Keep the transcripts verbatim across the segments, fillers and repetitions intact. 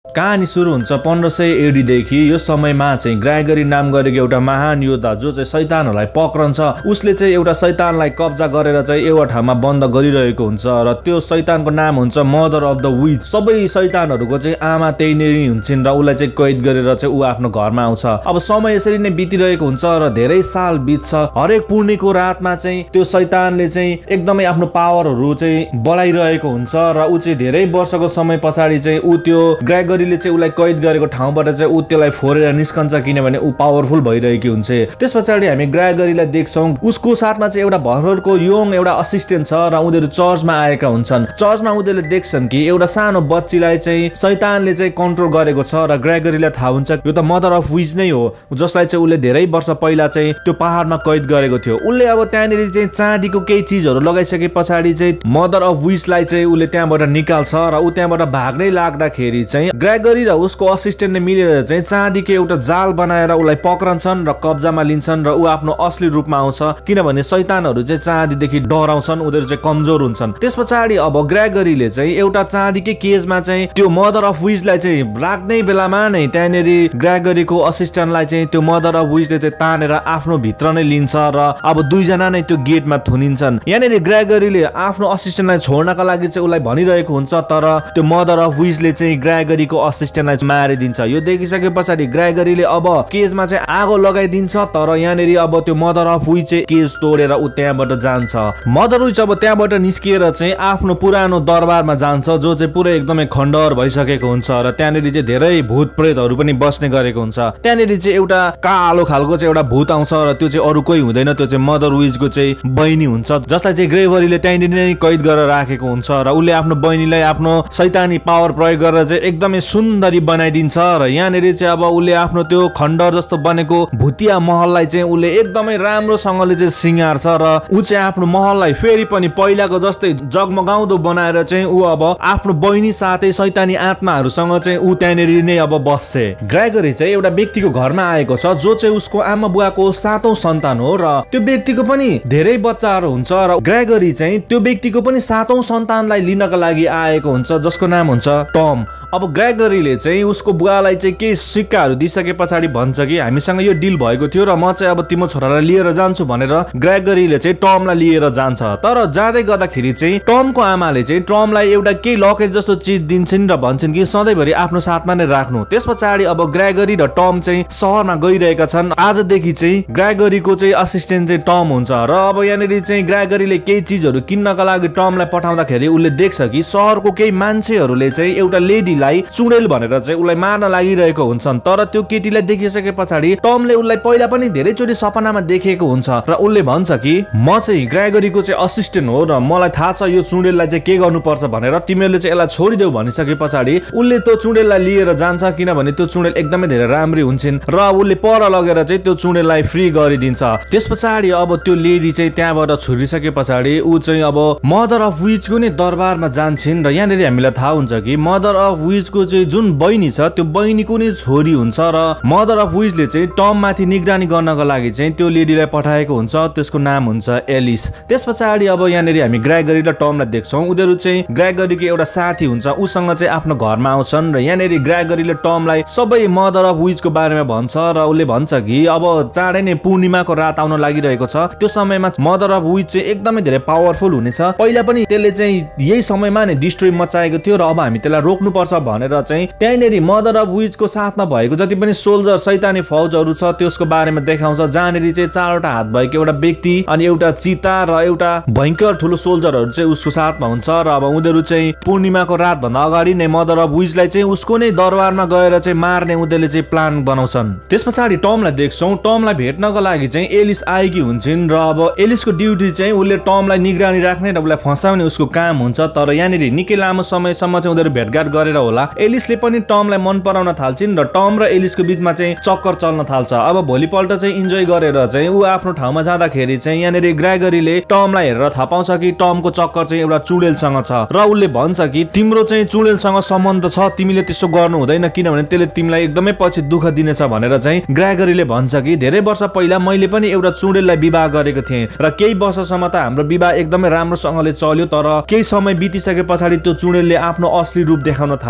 कहानी सुरु हुन्छ पन्ध्र सय एडी देखि। यो समयमा चाहिँ ग्रेगरी नाम गरेको एउटा महान योद्धा जो चाहिँ शैतानहरूलाई पक्रन्छ, उसले चाहिँ एउटा शैतानलाई कब्जा गरेर चाहिँ एउटा ठाउँमा बन्द गरिरहेको हुन्छ र त्यो शैतानको नाम हुन्छ मदर अफ द विच। सबै शैतानहरूको चाहिँ आमा त्यही नै हुन्छन् र उसलाई चाहिँ कैद गरेर चाहिँ ऊ आफ्नो घरमा आउँछ। अब समय यसरी नै बितिरहेको हुन्छ र धेरै साल बित्छ। हरेक पूर्णिको रातमा चाहिँ त्यो शैतानले चाहिँ एकदमै आफ्नो पावरहरू चाहिँ बढाइरहेको हुन्छ र ऊ चाहिँ धेरै वर्षको समय पछाडि चाहिँ ऊ त्यो ग्रेगरीले चाहिँ उसलाई कैद गरेको ठाउँबाट चाहिँ ऊ त्यसलाई फोरेर निस्कन्छ, किनभने ऊ पावरफुल भइरहेकी हुन्छ। त्यस पछाडि हामी ग्रेगरीलाई देख्छौँ, उसको साथमा चाहिँ एउटा भर्खरको यङ एउटा असिस्टेन्ट छ र उनीहरू चर्चमा आएका हुन्छन्। चर्चमा उनीहरूले देख्छन् कि एउटा सानो बच्चीलाई चाहिँ शैतानले चाहिँ कन्ट्रोल गरेको छ र ग्रेगरीलाई थाहा हुन्छ यो त मदर अफ विच नै हो, जसलाई चाहिँ उसले धेरै वर्ष पहिला चाहिँ त्यो पहाडमा कैद गरेको थियो। उसले अब त्यहाँनिर चाहिँ चाँदीको केही चिजहरू लगाइसके पछाडि चाहिँ मदर अफ विचलाई चाहिँ उसले त्यहाँबाट निकाल्छ र ऊ त्यहाँबाट भाग्नै लाग्दाखेरि चाहिँ ग्रेगरी र उसको असिस्टेन्टले मिलेर चाहिँ चाँदीको एउटा जाल बनाएर उसलाई पक्रन्छन् र कब्जामा लिन्छन् र ऊ आफ्नो असली रूपमा आउँछ, किनभने शैतानहरू चाहिँ चाँदीदेखि डराउँछन्, उनीहरू चाहिँ कमजोर हुन्छन्। त्यस पछाडि अब ग्रेगरीले चाहिँ एउटा चाँदीकै केजमा चाहिँ त्यो मदर अफ विचलाई चाहिँ राख्ने बेलामा नै त्यहाँनिर ग्रेगरीको असिस्टेन्टलाई चाहिँ त्यो मदर अफ विचले चाहिँ तानेर आफ्नो भित्र नै लिन्छ र अब दुईजना नै त्यो गेटमा थुनिन्छन्। यहाँनिर ग्रेगरीले आफ्नो असिस्टेन्टलाई छोड्नका लागि चाहिँ उसलाई भनिरहेको हुन्छ, तर त्यो मदर अफ विचले चाहिँ ग्रेगरीको असिस्टेन्टलाई मारिदिन्छ। यो देखिसके पछाडि ग्रेगरीले अब केजमा चाहिँ आगो लगाइदिन्छ, तर यहाँनिर अब त्यो मदर अफ विच चाहिँ केज तोडेर ऊ त्यहाँबाट जान्छ। मदर विच अब त्यहाँबाट निस्किएर चाहिँ आफ्नो पुरानो दरबारमा जान्छ, जो चाहिँ पुरै एकदमै खण्डहर भइसकेको हुन्छ र त्यहाँनिर चाहिँ धेरै भूत प्रेतहरू पनि बस्ने गरेको हुन्छ। त्यहाँनिर चाहिँ एउटा कालो खालको चाहिँ एउटा भूत आउँछ र त्यो चाहिँ अरू कोही हुँदैन, त्यो चाहिँ मदर विचको चाहिँ बहिनी हुन्छ, जसलाई चाहिँ ग्रेगरीले त्यहाँनिर नै कैद गरेर राखेको हुन्छ र उसले आफ्नो बहिनीलाई आफ्नो शैतानी पावर प्रयोग गरेर चाहिँ एकदमै सुन्दरी बनाइदिन्छ र यहाँनिर चाहिँ अब उसले आफ्नो त्यो खण्डहर जस्तो बनेको भुतिया महललाई चाहिँ उसले एकदमै राम्रोसँगले चाहिँ सिँगार्छ र ऊ चाहिँ आफ्नो महललाई फेरि पनि पहिलाको जस्तै जगमगाउँदो बनाएर चाहिँ ऊ अब आफ्नो बहिनी साथै शैतानी आत्माहरूसँग चाहिँ ऊ त्यहाँनिर नै अब बस्छ। ग्रेगरी चाहिँ एउटा व्यक्तिको घरमा आएको छ जो चाहिँ उसको आमा बुवाको सातौं सन्तान हो र त्यो व्यक्तिको पनि धेरै बच्चाहरू हुन्छ र ग्रेगरी चाहिँ त्यो व्यक्तिको पनि सातौं सन्तानलाई लिनका लागि आएको हुन्छ, जसको नाम हुन्छ टम। अब ग्रेगरीले चाहिँ उसको बुवालाई चाहिँ केही सिक्काहरू दिइसके पछाडि भन्छ कि हामीसँग यो डिल भएको थियो र म चाहिँ अब तिम्रो छोरालाई लिएर जान्छु भनेर ग्रेगरीले चाहिँ टमलाई लिएर जान्छ। तर जाँदै गर्दाखेरि चाहिँ टमको आमाले चाहिँ टमलाई एउटा केही लकेट जस्तो चिज दिन्छन् र भन्छन् कि सधैँभरि आफ्नो साथमा नै राख्नु। त्यस पछाडि अब ग्रेगरी र टम चाहिँ सहरमा गइरहेका छन्। आजदेखि चाहिँ ग्रेगरीको चाहिँ असिस्टेन्ट चाहिँ टम हुन्छ र अब यहाँनिर चाहिँ ग्रेगरीले केही चिजहरू किन्नका लागि टमलाई पठाउँदाखेरि उसले देख्छ कि सहरको केही मान्छेहरूले चाहिँ एउटा लेडीलाई चुडेल भनेर चाहिँ उसलाई मार्न लागिरहेको हुन्छन्। तर त्यो केटीलाई देखिसके पछाडि टमले उसलाई पहिला पनि धेरैचोटि सपनामा देखेको हुन्छ र उसले भन्छ कि म चाहिँ ग्रेगरीको चाहिँ असिस्टेन्ट हो र मलाई थाहा छ यो चुडेललाई चाहिँ के गर्नुपर्छ भनेर, तिमीहरूले चाहिँ यसलाई छोडिदेऊ भनिसके पछाडि उसले त्यो चुडेललाई लिएर जान्छ, किनभने त्यो चुडेल एकदमै धेरै राम्री हुन्छन् र उसले पर लगेर चाहिँ त्यो चुडेललाई फ्री गरिदिन्छ। त्यस पछाडि अब त्यो लेडी चाहिँ त्यहाँबाट छुटिसके पछाडि ऊ चाहिँ अब मदर अफ विचको नै दरबारमा जान्छन् र यहाँनिर हामीलाई थाहा हुन्छ कि मदर अफ विचको चाहिँ जुन बहिनी छ त्यो बहिनीको नै छोरी हुन्छ र मदर अफ विचले चाहिँ टम माथि निगरानी गर्नको लागि चाहिँ त्यो लेडीलाई पठाएको हुन्छ, त्यसको नाम हुन्छ एलिस। त्यस पछाडि अब यहाँनिर हामी ग्रेगरी र टमलाई देख्छौँ, उनीहरू चाहिँ ग्रेगरीको एउटा साथी हुन्छ, उसँग चाहिँ आफ्नो घरमा आउँछन् र यहाँनिर ग्रेगरीले टमलाई सबै मदर अफ विचको बारेमा भन्छ र उसले भन्छ कि अब चाँडै नै पूर्णिमाको रात आउन लागिरहेको छ, त्यो समयमा मदर अफ विच चाहिँ एकदमै धेरै पावरफुल हुनेछ। पहिला पनि त्यसले चाहिँ यही समयमा नै डिस्ट्रोय मचाएको थियो र अब हामी त्यसलाई रोक्नुपर्छ भनेर चाहिँ त्यहाँनिर मदर अफ विचको साथमा भएको जति पनि सोल्जर शैतानी फौजहरू छ त्यसको बारेमा देखाउँछ, जहाँनिर चाहिँ चारवटा हात भएको एउटा व्यक्ति अनि एउटा चिता र एउटा भयङ्कर ठुलो सोल्जरहरू चाहिँ उसको साथमा हुन्छ र अब उनीहरू चाहिँ पूर्णिमाको रात भन्दा अगाडि नै मदर अफ विचलाई चाहिँ उसको नै दरबारमा गएर चाहिँ मार्ने उनीहरूले चाहिँ प्लान बनाउँछन्। त्यस पछाडि टमलाई देख्छौँ, टमलाई भेट्नको लागि चाहिँ एलिस आएकी हुन्छन् र अब एलिसको ड्युटी चाहिँ उसले टमलाई निगरानी राख्ने र उसलाई फसाउने उसको काम हुन्छ। तर यहाँनिर निकै लामो समयसम्म चाहिँ उनीहरू भेटघाट गरेर होला एलिसले पनि टमलाई मन पराउन थाल्छिन् र टम र एलिसको बिचमा चाहिँ चक्कर चल्न थाल्छ। अब भोलिपल्ट चाहिँ इन्जोय गरेर चाहिँ ऊ आफ्नो ठाउँमा जाँदाखेरि चाहिँ यहाँनिर ग्रेगरीले टमलाई हेरेर थाहा पाउँछ कि टमको चक्कर चाहिँ एउटा चुडेलसँग छ र उसले भन्छ कि तिम्रो चाहिँ चुडेलसँग सम्बन्ध छ, तिमीले त्यसो गर्नु हुँदैन, किनभने त्यसले तिमीलाई एकदमै पछि दुःख दिनेछ भनेर चाहिँ ग्रेगरीले भन्छ कि धेरै वर्ष पहिला मैले पनि एउटा चुडेललाई विवाह गरेको थिएँ र केही वर्षसम्म त हाम्रो विवाह एकदमै राम्रोसँगले चल्यो, तर केही समय बितिसके पछाडि त्यो चुडेलले आफ्नो असली रूप देखाउन थाल्यो र उसले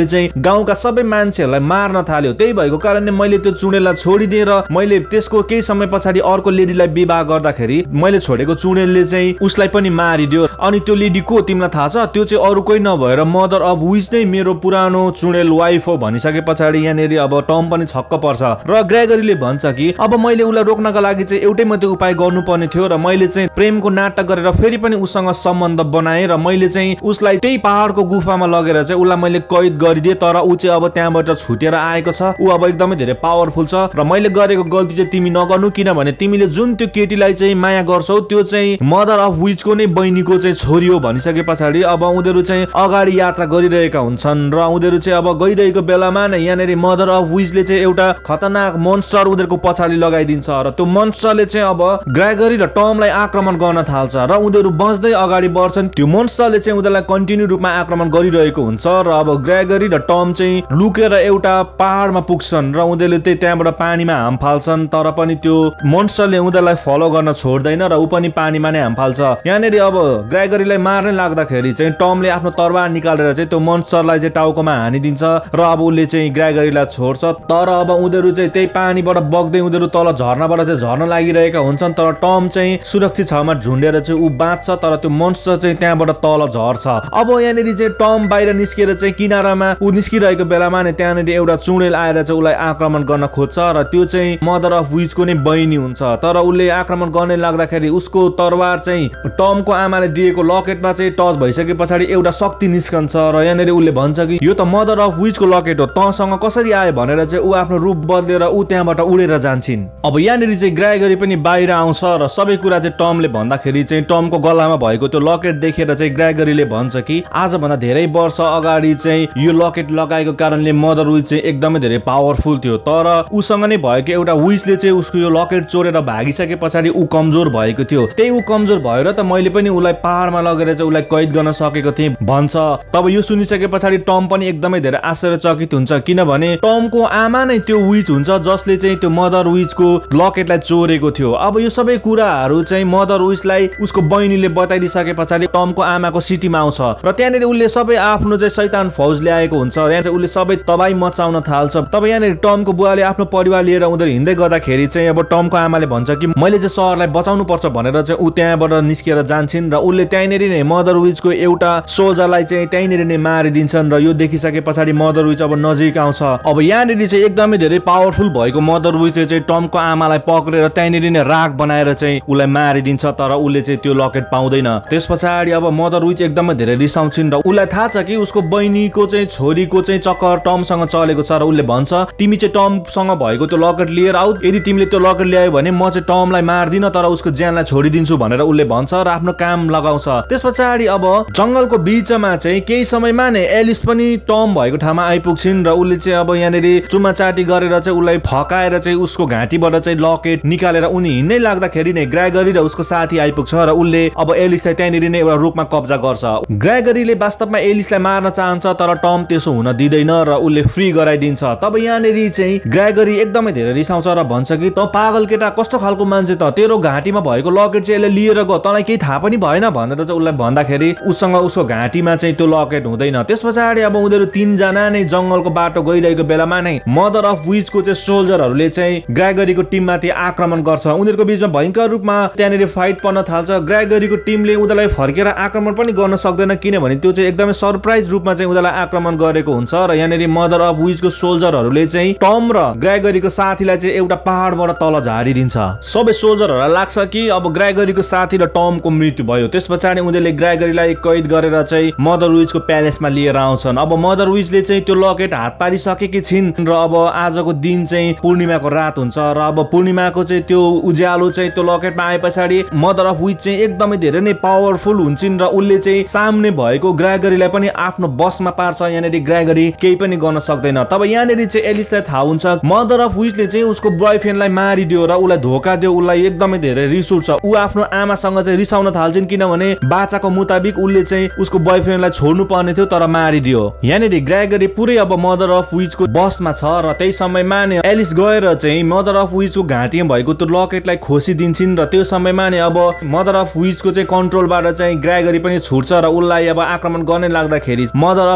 उसले चाहिँ गाउँका सबै मान्छेहरूलाई मार्न थाल्यो। त्यही भएको कारणले मैले त्यो चुडेललाई छोडिदिएँ र मैले त्यसको केही समय पछाडि अर्को लेडीलाई विवाह गर्दाखेरि मैले छोडेको चुडेलले चाहिँ उसलाई पनि मारिदियो। अनि त्यो लेडी को तिमीलाई थाहा छ? त्यो चाहिँ अरू कोही नभएर मदर अफ विच नै मेरो पुरानो चुडेल वाइफ हो भनिसके पछाडि यहाँनिर अब टम पनि छक्क पर्छ र ग्रेगरीले भन्छ कि अब मैले उसलाई रोक्नका लागि चाहिँ एउटै मात्रै उपाय गर्नुपर्ने थियो र मैले चाहिँ प्रेमको नाटक गरेर फेरि पनि उसँग सम्बन्ध बनाएँ र मैले चाहिँ उसलाई त्यही पहाडको गुफामा लगेर चाहिँ उसलाई मैले कैद गरिदिएँ। तर ऊ चाहिँ अब त्यहाँबाट छुटेर आएको छ। ऊ अब एकदमै धेरै पावरफुल छ र मैले गरेको गल्ती चाहिँ तिमी नगर्नु, किनभने तिमीले जुन त्यो केटीलाई चाहिँ माया गर्छौ त्यो चाहिँ मदर अफ विचको नै बहिनीको चाहिँ छोरी हो भनिसके पछाडि अब उनीहरू चाहिँ अगाडि यात्रा गरिरहेका हुन्छन् र उनीहरू चाहिँ अब गइरहेको बेलामा नै यहाँनिर मदर अफ विचले चाहिँ एउटा खतरनाक मोन्स्टर उनीहरूको पछाडि लगाइदिन्छ र त्यो मोन्स्टरले चाहिँ अब ग्रेगरी र टमलाई आक्रमण गर्न थाल्छ र उनीहरू बस्दै अगाडि बढ्छन्। त्यो मोन्स्टरले चाहिँ उनीहरूलाई कन्टिन्यू रूपमा आक्रमण गरिरहेको हुन्छ र अब ग्रेगरी र टम चाहिँ लुकेर एउटा पहाडमा पुग्छन् र उनीहरूले चाहिँ त्यहाँबाट पानीमा हाम फाल्छन्। तर पनि त्यो मोन्स्टरले उनीहरूलाई फलो गर्न छोड्दैन र ऊ पनि पानीमा नै हाम फाल्छ। यहाँनिर अब ग्रेगरीलाई मार्ने लाग्दाखेरि चाहिँ टमले आफ्नो तरबार निकालेर चाहिँ त्यो मोन्स्टरलाई चाहिँ टाउकोमा हानिदिन्छ र अब उसले चाहिँ ग्रेगरीलाई छोड्छ। तर अब उनीहरू चाहिँ त्यही पानीबाट बग्दै उनीहरू तल झर्नाबाट चाहिँ झर्न लागिरहेका हुन्छन्। तर टम चाहिँ सुरक्षित ठाउँमा झुन्डेर चाहिँ ऊ बाँच्छ तर त्यो मोन्स्टर चाहिँ त्यहाँबाट तल झर्छ। अब यहाँनिर चाहिँ टम बाहिर निस्किएर चाहिँ किनारामा ऊ निस्किरहेको बेलामा नै त्यहाँनिर एउटा चुडेल आएर चाहिँ उसलाई आक्रमण गर्न खोज्छ र त्यो चाहिँ मदर अफ विचको नै बहिनी हुन्छ। तर उसले आक्रमण गर्ने लाग्दाखेरि उसको तरबार चाहिँ टमको आमाले दिएको लकेटमा चाहिँ टच भइसके पछाडि एउटा शक्ति निस्कन्छ र यहाँनिर उसले भन्छ कि यो त मदर अफ विचको लकेट हो, तँसँग कसरी आयो भनेर चाहिँ ऊ आफ्नो रूप बदलेर ऊ त्यहाँबाट उडेर जान्छन्। अब यहाँनिर चाहिँ ग्रेगरी पनि बाहिर आउँछ र सबै कुरा चाहिँ टमले भन्दाखेरि चाहिँ टमको गलामा भएको त्यो लकेट देखेर चाहिँ ग्रेगरीले भन्छ कि आजभन्दा धेरै वर्ष अगाडि चाहिँ यो लकेट लगाएको कारणले मदर विच चाहिँ एकदमै धेरै पावरफुल थियो। तर उसँग नै भएको एउटा विचले चाहिँ उसको यो लकेट चोरेर भागिसके पछाडि ऊ कमजोर भएको थियो। त्यही ऊ कमजोर भएर त मैले पनि उसलाई पहाडमा लगेर चाहिँ उसलाई कैद गर्न सकेको थिएँ भन्छ। तब यो सुनिसके पछाडि टम पनि एकदमै धेरै आश्चर्यचकित हुन्छ, किनभने टमको आमा नै त्यो विच हुन्छ जसले चाहिँ त्यो मदर विचको लकेटलाई चोरेको थियो। अब यो सबै कुराहरू चाहिँ मदर विचलाई उसको बहिनीले बताइदिसके पछाडि टमको आमाको सिटीमा आउँछ र त्यहाँनिर उसले सबै आफ्नो चाहिँ शैतान फौज ल्याएको हुन्छ। यहाँ चाहिँ उसले सबै तबाही मचाउन थाल्छ। तब यहाँनिर टमको बुवाले आफ्नो परिवार लिएर उनीहरू हिँड्दै गर्दाखेरि चाहिँ अब टमको आमाले भन्छ कि मैले चाहिँ सहरलाई बचाउनु पर्छ भनेर चाहिँ ऊ त्यहाँबाट निस्किएर जान्छन् र उसले त्यहीँनिर नै मदर विचको एउटा सोल्जरलाई चाहिँ त्यहीँनिर नै मारिदिन्छन् र यो देखिसके पछाडि मदर विच अब नजिक आउँछ। अब यहाँनिर चाहिँ एकदमै धेरै पावरफुल भएको मदर विचले चाहिँ टमको आमालाई पक्रेर त्यहीँनिर नै राग बनाएर चाहिँ उसलाई मारिदिन्छ। तर उसले चाहिँ त्यो लकेट पाउँदैन। त्यस पछाडि अब मदर विच एकदमै धेरै रिसाउँछिन् र उसलाई थाहा छ कि उसको बहिनीको चाहिँ छोरीको चाहिँ चक्कर टमसँग चलेको छ र उसले भन्छ तिमी चाहिँ टमसँग भएको त्यो लकेट लिएर आऊ, यदि तिमीले त्यो लकेट ल्यायो भने म चाहिँ टमलाई मार्दिन तर उसको ज्यानलाई छोडिदिन्छु भनेर उसले भन्छ र आफ्नो काम लगाउँछ। त्यस पछाडि अब जंगलको बीचमा चाहिँ केही समयमा नै एलिस पनि टम भएको ठाउँमा आइपुग्छिन् र उसले चाहिँ अब यहाँनिर चुमाचाटी गरेर चाहिँ उसलाई फकाएर चाहिँ उसको घाँटीबाट चाहिँ लकेट निकालेर उनी हिँड्नै लाग्दाखेरि नै ग्रेगरी र उसको साथी आइपुग्छ र उसले अब एलिसलाई त्यहाँनिर नै एउटा रुखमा कब्जा गर्छ। ग्रेगरीले वास्तवमा एलिसलाई मार्न चाहन्छ तर टम त्यसो हुन दिँदैन र उसले फ्री गराइदिन्छ। तब यहाँनिर चाहिँ ग्रेगरी एकदमै धेरै रिसाउँछ र भन्छ कि त पागल केटा कस्तो खालको मान्छे त, तेरो घाँटीमा भएको लकेट चाहिँ यसले लिएर गयो, तँलाई केही थाहा पनि भएन भनेर चाहिँ उसलाई भन्दाखेरि उसँग उसको घाँटीमा चाहिँ त्यो लकेट हुँदैन। त्यस पछाडि अब उनीहरू तीनजना नै जंगलको बाटो गइरहेको बेलामा नै मदर अफ विचको चाहिँ सोल्जरहरूले चाहिँ ग्रेगरीको टिममाथि आक्रमण गर्छ। उनीहरूको बीचमा भयंकर रूपमा त्यहाँनिर फाइट पर्न थाल्छ। ग्रेगरीको टिमले उनीहरूलाई फर्केर आक्रमण पनि गर्न सक्दैन किनभने त्यो चाहिँ एकदमै सरप्राइज रूपमा चाहिँ उनीहरूलाई आक्रमण गरेको हुन्छ र यहाँनिर मदर अफ विचको सोल्जरहरूले चाहिँ टम र ग्रेगरीको साथीलाई चाहिँ एउटा पहाडबाट तल झारिदिन्छ। सबै सोल्जरहरूलाई लाग्छ कि अब ग्रेगरीको साथी र टमको मृत्यु भयो। त्यस पछाडि उनीहरूले ग्रेगरीलाई कैद गरेर चाहिँ मदर विचको प्यालेसमा लिएर आउँछन्। अब मदर विचले चाहिँ त्यो लकेट हात पारिसकेकी छिन् र अब आजको दिन चाहिँ पूर्णिमाको रात हुन्छ र अब पूर्णिमाको चाहिँ त्यो उज्यालो चाहिँ त्यो लकेटमा आए पछाडि मदर अफ विच चाहिँ एकदमै धेरै नै पावरफुल हुन्छन् र उसले चाहिँ सामने भएको ग्रेगरीलाई पनि आफ्नो बसमा पार्छ। यहाँनिर ग्रेगरी केही पनि गर्न सक्दैन। तब यहाँनिर चाहिँ एलिसलाई थाहा हुन्छ मदर अफ विचले चाहिँ उसको बॉयफ्रेन्डलाई मारिदियो र उसलाई धोका दियो, उसलाई एकदमै धेरै रिस उठ्छ। ऊ आफ्नो आमासँग चाहिँ रिसाउन थाल्छिन् किनभने बाचाको मुताबिक उसले चाहिँ उसको बॉयफ्रेन्डलाई छोड्नु पर्ने थियो तर मारिदियो। यहाँनिर ग्रेगरी पुरै अब मदर अफ विचको बसमा छ र त्यही समयमा नै एलिस गएर चाहिँ मदर अफ विचको घाँटीमा भएको त्यो लकेटलाई खोसिदिन्छन् र त्यो समयमा नै अब मदर अफ विचको चाहिँ कन्ट्रोलबाट चाहिँ ग्रेगरी पनि छुट्छ र उसलाई अब आक्रमण गर्ने लाग्दाखेरि मदर अफ विचले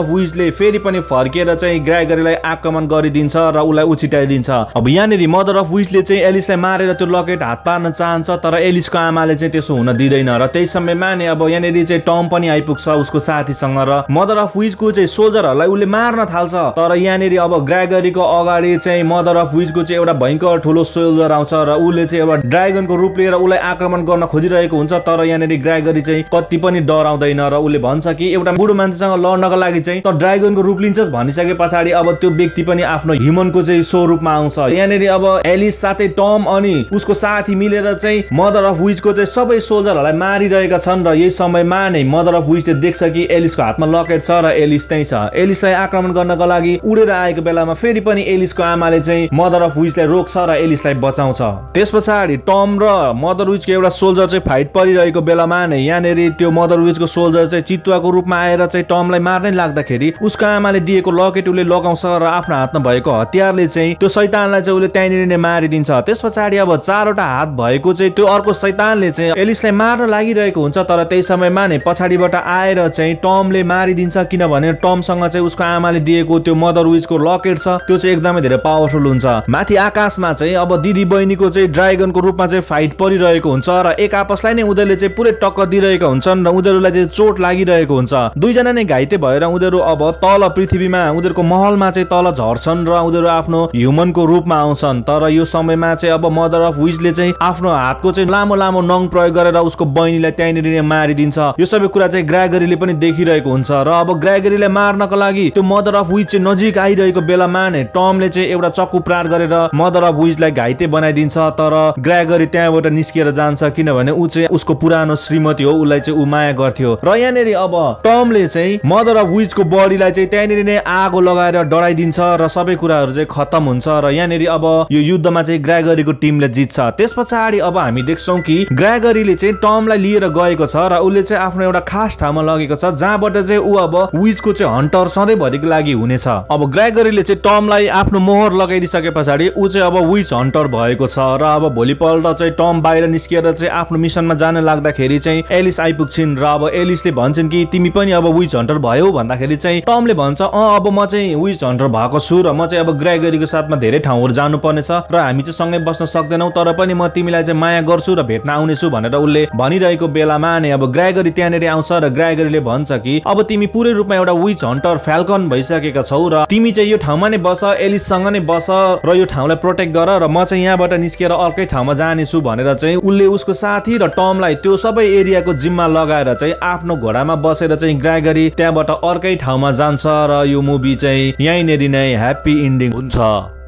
एलिसले फेरि पनि फर्किएर चाहिँ ग्रेगरीलाई आक्रमण गरिदिन्छ र उसलाई उछिटाइदिन्छ। अब यहाँनिर मदर अफ विचले चाहिँ एलिसलाई मारेर त्यो लकेट हात पार्न चाहन्छ, तर एलिसको आमाले चाहिँ त्यसो हुन दिँदैन र त्यही समयमा नै अब यहाँनिर चाहिँ टम पनि आइपुग्छ उसको साथीसँग र मदर अफ विचको चाहिँ सोल्जरहरूलाई उसले मार्न थाल्छ। तर यहाँनिर अब ग्रेगरीको अगाडि चाहिँ मदर अफ विचको चाहिँ एउटा भयङ्कर ठुलो सोल्जर आउँछ र उसले चाहिँ एउटा ड्रागनको रूप लिएर उसलाई आक्रमण गर्न खोजिरहेको हुन्छ। तर यहाँनिर ग्रेगरी चाहिँ कति पनि डराउँदैन र उसले भन्छ कि एउटा बुढो मान्छेसँग लड्नको लागि चाहिँ त ड्रागनको रूप लिन्छस् भनिसके पछाडि अब त्यो व्यक्ति पनि आफ्नो ह्युमनको चाहिँ स्वरूपमा आउँछ। यहाँनिर अब एलिस साथै टम अनि उसको साथी मिलेर चाहिँ मदर अफ विचको चाहिँ सबै सोल्जरहरूलाई मारिरहेका छन् र यही समयमा नै मदर अफ विचले देख्छ कि एलिसको हातमा लकेट छ र एलिस त्यही छ। एलिसलाई आक्रमण गर्नको लागि उडेर आएको बेलामा फेरि पनि एलिसको आमाले चाहिँ मदर अफ विचलाई रोक्छ र एलिसलाई बचाउँछ। त्यस पछाडि टम र मदर विचको एउटा सोल्जर चाहिँ फाइट परिरहेको बेलामा नै यहाँनिर त्यो मदर विचको सोल्जर चाहिँ चितुवाको रूपमा आएर चाहिँ टमलाई मार्नै लाग्दाखेरि उसको आमाले दिएको लकेट उसले लगाउँछ र आफ्नो हातमा भएको हतियारले चाहिँ त्यो शैतानलाई चाहिँ उसले त्यहीँनिर नै मारिदिन्छ। त्यस पछाडि अब चारवटा हात भएको चाहिँ त्यो अर्को शैतानले चाहिँ एलिसलाई मार्न लागिरहेको हुन्छ, तर त्यही समयमा नै पछाडिबाट आएर चाहिँ टमले मारिदिन्छ, किनभने टमसँग चाहिँ उसको आमाले दिएको त्यो मदर विचको लकेट छ त्यो चाहिँ एकदमै धेरै पावरफुल हुन्छ। माथि आकाशमा चाहिँ अब दिदी बहिनीको चाहिँ ड्रागनको रूपमा चाहिँ फाइट परिरहेको हुन्छ र एक आपसलाई नै उनीहरूले चाहिँ पुरै टक्कर दिइरहेका हुन्छन् र उनीहरूलाई चाहिँ चोट लागिरहेको हुन्छ। दुईजना नै घाइते भएर उनीहरू अब तल पृथ्वीमा उनीहरूको महलमा चाहिँ तल झर्छन् र उनीहरू आफ्नो ह्युमनको रूपमा आउँछन्। तर यो समयमा चाहिँ अब मदर अफ विचले चाहिँ आफ्नो हातको चाहिँ लामो लामो नङ प्रयोग गरेर उसको बहिनीलाई त्यहीँनिर नै मारिदिन्छ। यो सबै कुरा चाहिँ ग्रेगरीले पनि देखिरहेको हुन्छ र अब ग्रेगरीलाई मार्नको लागि त्यो मदर अफ विच चाहिँ नजिक आइरहेको बेलामा नै टमले चाहिँ एउटा चक्कु प्रहार गरेर मदर अफ विचलाई घाइते बनाइदिन्छ। तर ग्रेगरी त्यहाँबाट निस्किएर जान्छ, किनभने ऊ चाहिँ उसको पुरानो श्रीमती हो, उसलाई चाहिँ ऊ माया गर्थ्यो। र यहाँनिर अब टमले चाहिँ मदर अफ विचको बडीलाई चाहिँ त्यहाँनिर नै आगो लगाएर डढाइदिन्छ र सबै कुराहरू चाहिँ खत्तम हुन्छ र यहाँनिर अब यो युद्धमा चाहिँ ग्रेगरीको टिमले जित्छ। त्यस पछाडि अब हामी देख्छौँ कि ग्रेगरीले चाहिँ टमलाई लिएर गएको छ र उसले चाहिँ आफ्नो एउटा खास ठाउँमा लगेको छ जहाँबाट चाहिँ ऊ अब विचको चाहिँ हन्टर सधैँभरिको लागि हुनेछ। अब ग्रेगरीले चाहिँ टमलाई आफ्नो मोहर लगाइदिसके पछाडि ऊ चाहिँ अब विच हन्टर भएको छ र अब भोलिपल्ट चाहिँ टम बाहिर निस्किएर चाहिँ आफ्नो मिसनमा जान लाग्दाखेरि चाहिँ एलिस आइपुग्छिन् र अब एलिसले भन्छन् कि तिमी पनि अब विच हन्टर भयो भन्दाखेरि चाहिँ टमले भन्छ अँ अब म चाहिँ विच हन्टर भएको छु र म चाहिँ अब ग्रेगरीको साथमा धेरै ठाउँहरू जानुपर्नेछ र हामी चाहिँ सँगै बस्न सक्दैनौँ, तर पनि म तिमीलाई चाहिँ माया गर्छु र भेट्न आउनेछु भनेर उसले भनिरहेको बेलामा नै अब ग्रेगरी त्यहाँनिर आउँछ र ग्रेगरीले भन्छ कि अब तिमी पुरै रूपमा एउटा विच हन्टर फ्याल्कन भइसकेका छौ र तिमी चाहिँ यो ठाउँमा नै बस, एलिससँग नै बस र यो ठाउँलाई प्रोटेक्ट गर र म चाहिँ यहाँबाट निस्किएर अर्कै ठाउँमा जानेछु भनेर चाहिँ उसले उसको साथी र टमलाई त्यो सबै एरियाको जिम्मा लगाएर चाहिँ आफ्नो घोडामा बसेर चाहिँ ग्रेगरी त्यहाँबाट अर्कै ठाउँमा जान्छ र यो मुभी चाहिँ यहीँनेरि नै ह्याप्पी इन्डिङ हुन्छ।